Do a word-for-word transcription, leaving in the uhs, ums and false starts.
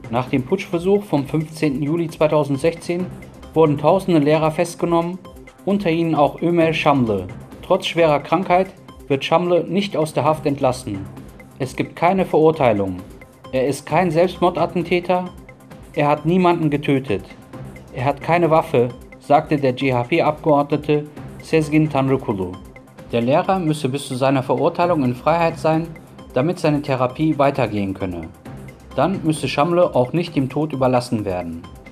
Nach dem Putschversuch vom fünfzehnten Juli zweitausendsechzehn wurden tausende Lehrer festgenommen, unter ihnen auch Ömer Şamlı. Trotz schwerer Krankheit wird Şamlı nicht aus der Haft entlassen. Es gibt keine Verurteilung. Er ist kein Selbstmordattentäter. Er hat niemanden getötet. Er hat keine Waffe, sagte der C H P-Abgeordnete Sezgin Tanrıkulu. Der Lehrer müsse bis zu seiner Verurteilung in Freiheit sein, damit seine Therapie weitergehen könne. Dann müsse Şamlı auch nicht dem Tod überlassen werden.